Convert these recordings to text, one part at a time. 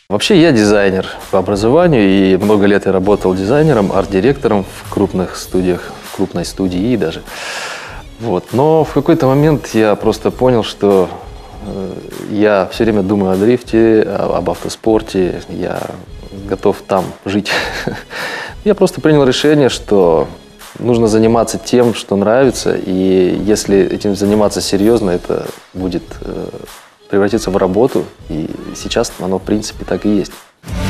Вообще я дизайнер по образованию, и много лет я работал дизайнером, арт-директором в крупных студиях, в крупной студии даже. Вот. Но в какой-то момент я просто понял, что я все время думаю о дрифте, об автоспорте, я готов там жить. Я просто принял решение, что нужно заниматься тем, что нравится, и если этим заниматься серьезно, это будет превратиться в работу, и сейчас оно в принципе так и есть.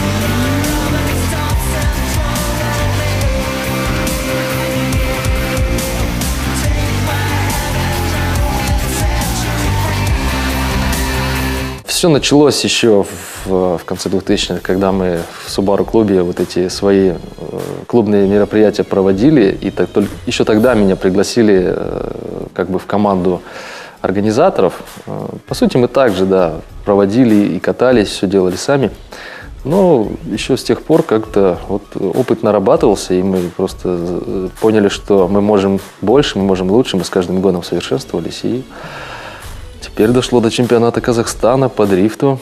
Все началось еще в конце 2000-х, когда мы в Subaru клубе вот эти свои клубные мероприятия проводили, и еще тогда меня пригласили как бы в команду организаторов. По сути, мы также, да, проводили и катались, все делали сами. Но еще с тех пор как-то вот опыт нарабатывался, и мы просто поняли, что мы можем больше, мы можем лучше, мы с каждым годом совершенствовались. И теперь дошло до чемпионата Казахстана по дрифту.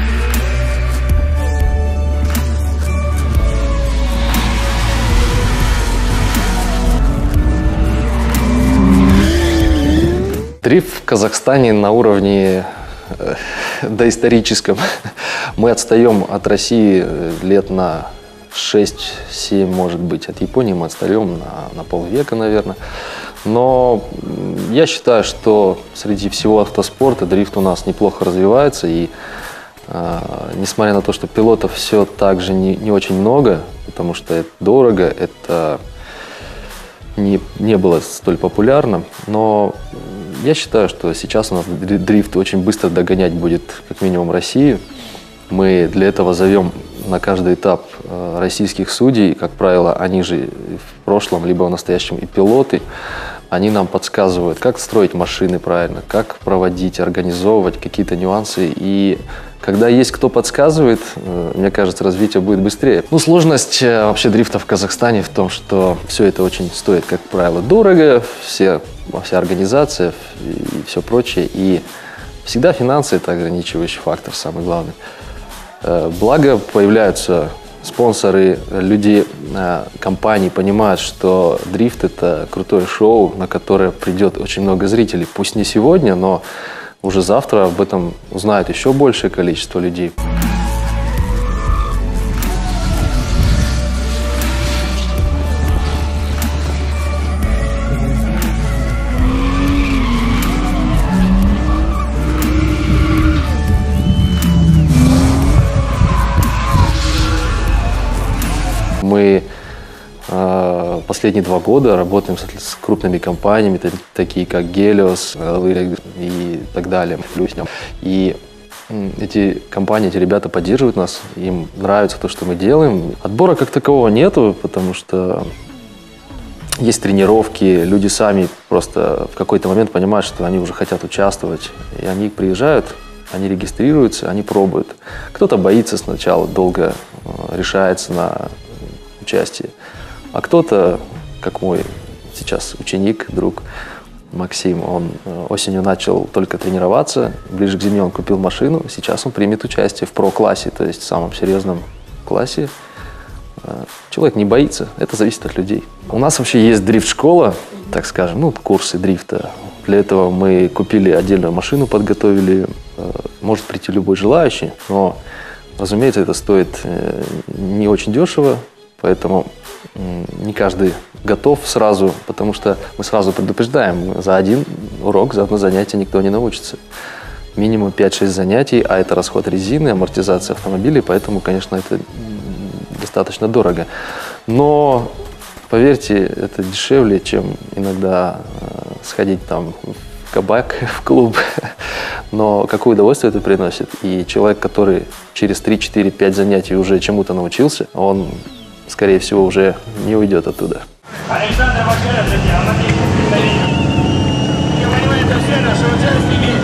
Дрифт в Казахстане на уровне доисторическом. Мы отстаем от России лет на 6-7, может быть. От Японии мы отстаем на полвека, наверное. Но я считаю, что среди всего автоспорта дрифт у нас неплохо развивается. И несмотря на то, что пилотов все так же не очень много, потому что это дорого, это не было столь популярно, но я считаю, что сейчас у нас дрифт очень быстро догонять будет как минимум Россию. Мы для этого зовем на каждый этап российских судей, как правило, они же в прошлом либо в настоящем и пилоты, они нам подсказывают, как строить машины правильно, как проводить, организовывать какие-то нюансы. И когда есть кто подсказывает, мне кажется, развитие будет быстрее. Ну, сложность вообще дрифта в Казахстане в том, что все это очень стоит, как правило, дорого, вся организация и все прочее. И всегда финансы – это ограничивающий фактор, самый главный. Благо появляются спонсоры, люди, компании понимают, что дрифт – это крутое шоу, на которое придет очень много зрителей. Пусть не сегодня, но уже завтра об этом узнает еще большее количество людей. Мы последние 2 года работаем с крупными компаниями, такие как Гелиос и так далее. И эти компании, эти ребята поддерживают нас, им нравится то, что мы делаем. Отбора как такового нету, потому что есть тренировки, люди сами просто в какой-то момент понимают, что они уже хотят участвовать, и они приезжают, они регистрируются, они пробуют. Кто-то боится сначала, долго решается на участие. А кто-то, как мой сейчас ученик, друг Максим, он осенью начал только тренироваться, ближе к зиме он купил машину, сейчас он примет участие в про-классе, то есть в самом серьезном классе. Человек не боится, это зависит от людей. У нас вообще есть дрифт-школа, так скажем, ну, курсы дрифта. Для этого мы купили отдельную машину, подготовили, может прийти любой желающий, но, разумеется, это стоит не очень дешево. Поэтому не каждый готов сразу, потому что мы сразу предупреждаем, за один урок, за одно занятие никто не научится. Минимум 5-6 занятий, а это расход резины, амортизация автомобилей, поэтому, конечно, это достаточно дорого. Но, поверьте, это дешевле, чем иногда сходить там в кабак, в клуб. Но какое удовольствие это приносит. И человек, который через 3-4-5 занятий уже чему-то научился, он, скорее всего, уже не уйдет оттуда. Александр Макаров, друзья, он отличный представитель. Внимание, это все наши участники.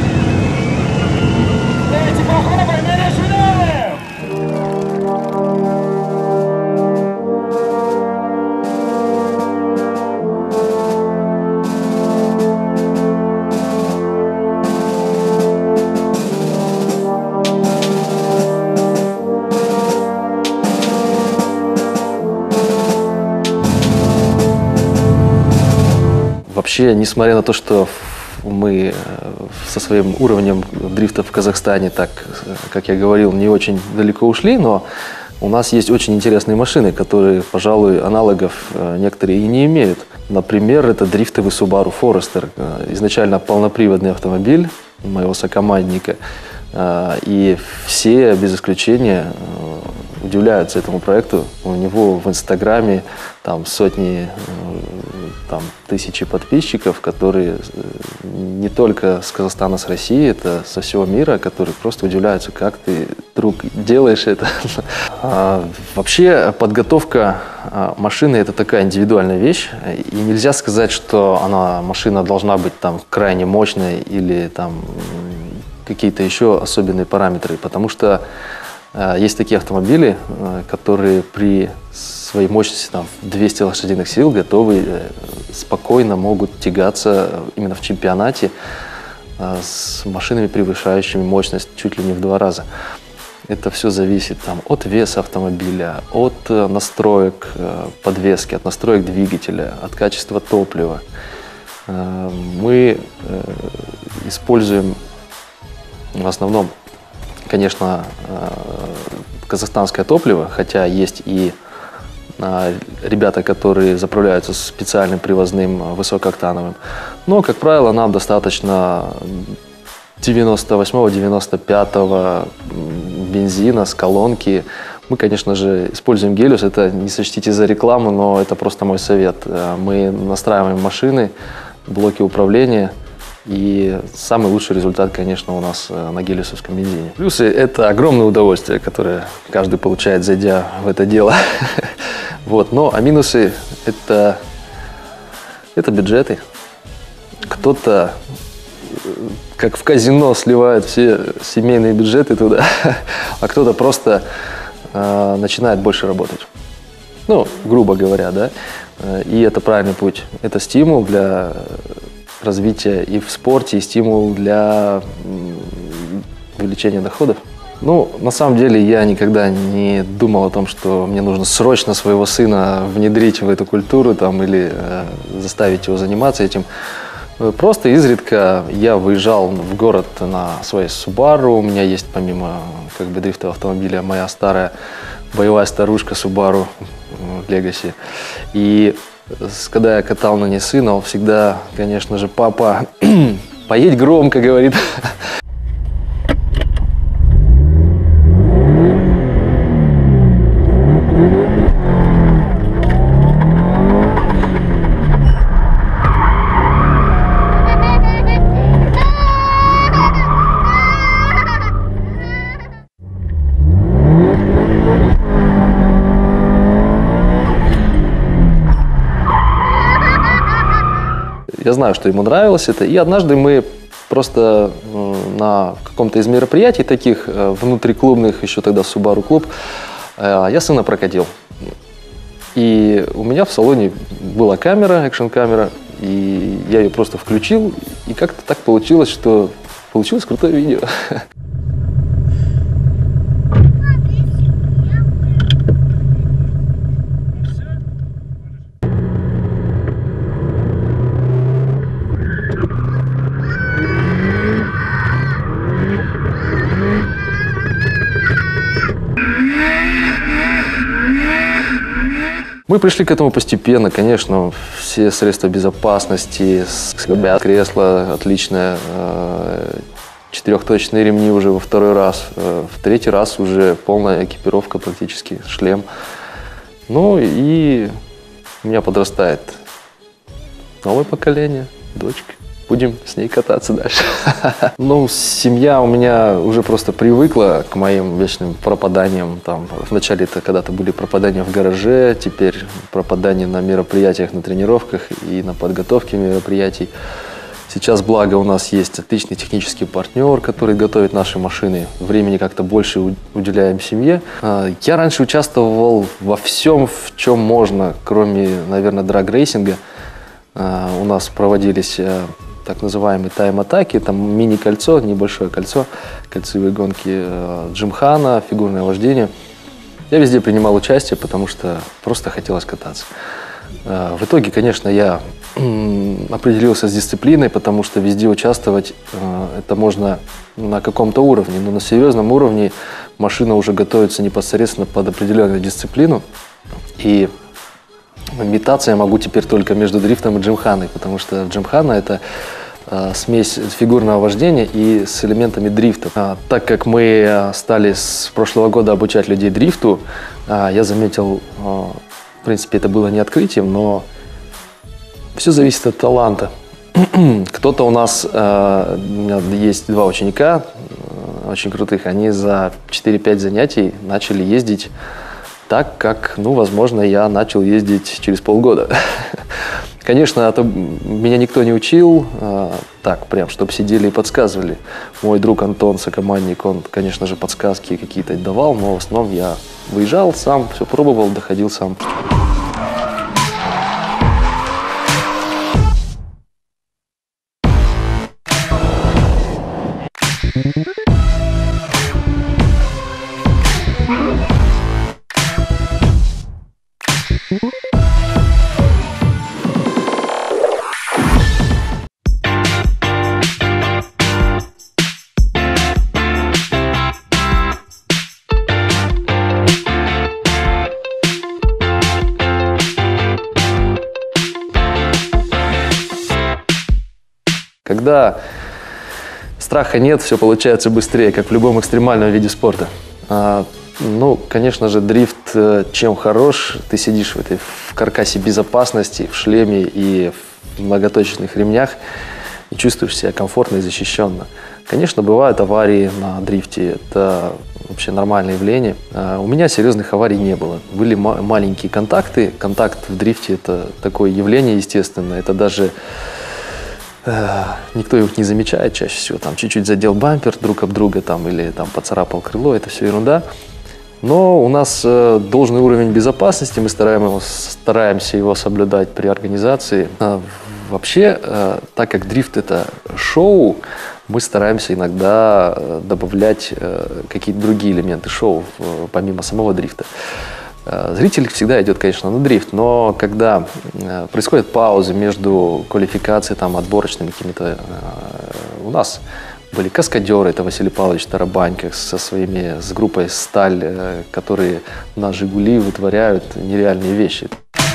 Давайте похлопаем и начинаем! вообще, несмотря на то, что мы со своим уровнем дрифта в Казахстане, так, как я говорил, не очень далеко ушли, но у нас есть очень интересные машины, которые, пожалуй, аналогов некоторые и не имеют. Например, это дрифтовый Subaru Forester. Изначально полноприводный автомобиль моего сокомандника. И все, без исключения, удивляются этому проекту. У него в Инстаграме там сотни, там, тысячи подписчиков, которые не только с Казахстана, с России, это со всего мира, которые просто удивляются, как ты, друг, делаешь это. Вообще подготовка машины – это такая индивидуальная вещь, и нельзя сказать, что машина должна быть там крайне мощной или там какие-то еще особенные параметры, потому что есть такие автомобили, которые при своей мощности там, 200 лошадиных сил готовы спокойно могут тягаться именно в чемпионате с машинами, превышающими мощность чуть ли не в 2 раза. Это все зависит там, от веса автомобиля, от настроек подвески, от настроек двигателя, от качества топлива. Мы используем в основном, конечно, казахстанское топливо, хотя есть и ребята, которые заправляются специальным привозным высокооктановым. Но, как правило, нам достаточно 98-95 бензина с колонки. Мы, конечно же, используем Гелиос. Это не сочтите за рекламу, но это просто мой совет. Мы настраиваем машины, блоки управления. И самый лучший результат, конечно, у нас на гелиосовском бензине. Плюсы – это огромное удовольствие, которое каждый получает, зайдя в это дело. Вот. Но, а минусы – это бюджеты. Кто-то, как в казино, сливает все семейные бюджеты туда, а кто-то просто начинает больше работать. Ну, грубо говоря, да. И это правильный путь. Это стимул для развития и в спорте, и стимул для увеличения доходов. Ну, на самом деле, я никогда не думал о том, что мне нужно срочно своего сына внедрить в эту культуру там, или заставить его заниматься этим. Просто изредка я выезжал в город на своей Subaru. У меня есть, помимо дрифтового автомобиля, моя старая боевая старушка Subaru Legacy. И когда я катал на ней сына, он всегда, конечно же, папа, поедь громко, говорит. Я знаю, что ему нравилось это. И однажды мы просто на каком-то из мероприятий таких внутриклубных, еще тогда Subaru клуб, я сына прокатил. И у меня в салоне была камера, экшн-камера, и я ее просто включил. И как-то так получилось, что получилось крутое видео. Мы пришли к этому постепенно, конечно, все средства безопасности, кресло отличное, 4-точные ремни уже во 2-й раз, в 3-й раз уже полная экипировка практически, шлем. Ну и у меня подрастает новое поколение, дочка. Будем с ней кататься дальше. Ну, семья у меня уже просто привыкла к моим вечным пропаданиям. Там, вначале это когда-то были пропадания в гараже, теперь пропадания на мероприятиях, на тренировках и на подготовке мероприятий. Сейчас, благо, у нас есть отличный технический партнер, который готовит наши машины. Времени как-то больше уделяем семье. Я раньше участвовал во всем, в чем можно, кроме, наверное, драг-рейсинга. У нас проводились так называемые тайм-атаки, там мини-кольцо, небольшое кольцо, кольцевые гонки джимхана, фигурное вождение. Я везде принимал участие, потому что просто хотелось кататься. В итоге, конечно, я определился с дисциплиной, потому что везде участвовать это можно на каком-то уровне, но на серьезном уровне машина уже готовится непосредственно под определенную дисциплину. И метаться я могу теперь только между дрифтом и джимханой, потому что джимхана – это смесь фигурного вождения и с элементами дрифта. Так как мы стали с прошлого года обучать людей дрифту, я заметил, в принципе, это было не открытием, но все зависит от таланта. Кто-то у нас, у меня есть 2 ученика, очень крутых, они за 4-5 занятий начали ездить так, как, ну, возможно, я начал ездить через полгода. Конечно, меня никто не учил так прям, чтобы сидели и подсказывали. Мой друг Антон, сокомандник, он, конечно же, подсказки какие-то давал, но в основном я выезжал сам, все пробовал, доходил сам. Когда страха нет, все получается быстрее, как в любом экстремальном виде спорта. Ну, конечно же, дрифт чем хорош, ты сидишь в каркасе безопасности, в шлеме и в многоточечных ремнях и чувствуешь себя комфортно и защищенно. Конечно, бывают аварии на дрифте, это вообще нормальное явление. У меня серьезных аварий не было. Были маленькие контакты. Контакт в дрифте – это такое явление естественное, это даже… Никто их не замечает чаще всего, там чуть-чуть задел бампер друг об друга там, или там поцарапал крыло, это все ерунда. Но у нас должный уровень безопасности, мы стараемся его соблюдать при организации. Вообще, так как дрифт это шоу, мы стараемся иногда добавлять какие-то другие элементы шоу, помимо самого дрифта. Зритель всегда идет, конечно, на дрифт, но когда происходят паузы между квалификацией, там, отборочными какими-то, у нас были каскадеры, это Василий Павлович Тарабанько с группой «Сталь», которые на «Жигули» вытворяют нереальные вещи.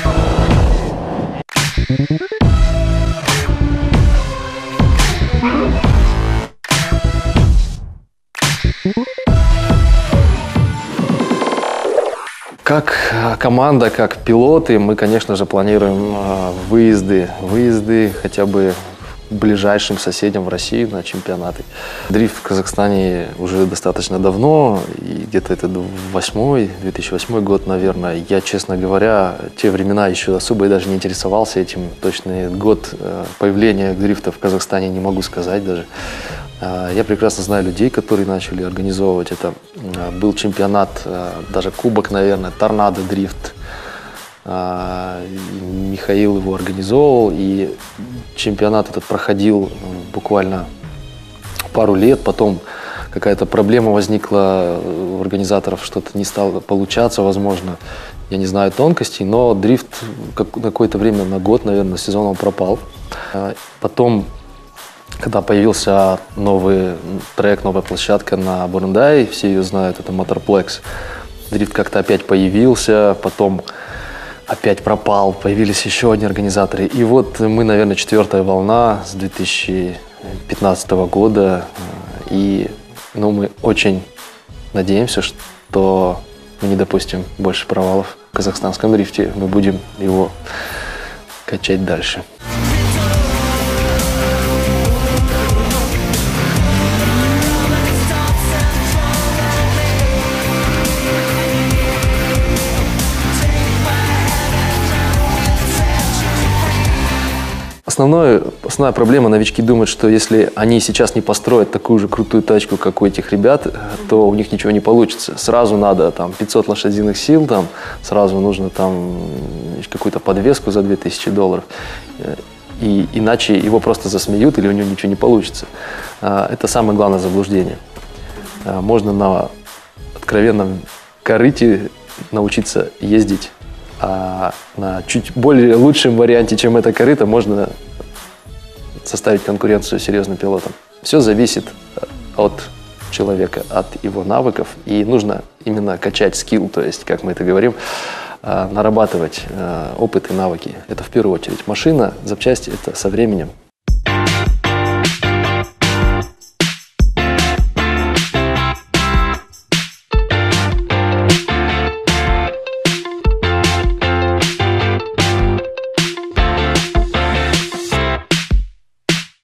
Как команда, как пилоты, мы, конечно же, планируем выезды хотя бы к ближайшим соседям в Россию на чемпионаты. Дрифт в Казахстане уже достаточно давно, и где-то это 2008 год, наверное. Я, честно говоря, те времена еще особо и даже не интересовался этим. Точный год появления дрифта в Казахстане не могу сказать даже. Я прекрасно знаю людей, которые начали организовывать это. Был чемпионат, даже кубок, наверное, «Торнадо дрифт». Михаил его организовывал, и чемпионат этот проходил буквально пару лет. Потом какая-то проблема возникла у организаторов, что-то не стало получаться, возможно. Я не знаю тонкостей, но дрифт какое-то время, на год, наверное, сезон он пропал. Потом, когда появился новый трек, новая площадка на Бурундае, все ее знают, это Motorplex. Дрифт как-то опять появился, потом опять пропал, появились еще одни организаторы. И вот мы, наверное, 4-я волна с 2015 года. И мы очень надеемся, что мы не допустим больше провалов в казахстанском дрифте. Мы будем его качать дальше. Основная проблема, новички думают, что если они сейчас не построят такую же крутую тачку, как у этих ребят, то у них ничего не получится. Сразу надо там 500 лошадиных сил, сразу нужно там какую-то подвеску за $2000. И иначе его просто засмеют или у него ничего не получится. Это самое главное заблуждение. Можно на откровенном корыте научиться ездить А на чуть более лучшем варианте, чем это корыто, можно составить конкуренцию серьезным пилотам. Все зависит от человека, от его навыков, и нужно именно качать скилл, то есть, как мы это говорим, нарабатывать опыт и навыки. Это в первую очередь. Машина, запчасти – это со временем.